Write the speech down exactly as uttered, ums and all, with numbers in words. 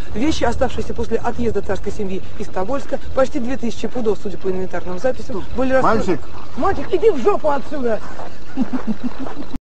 Вещи, оставшиеся после отъезда царской семьи из Тобольска, почти две тысячи пудов, судя по инвентарным записям, были расстроены. Мальчик! Мальчик, иди в жопу отсюда!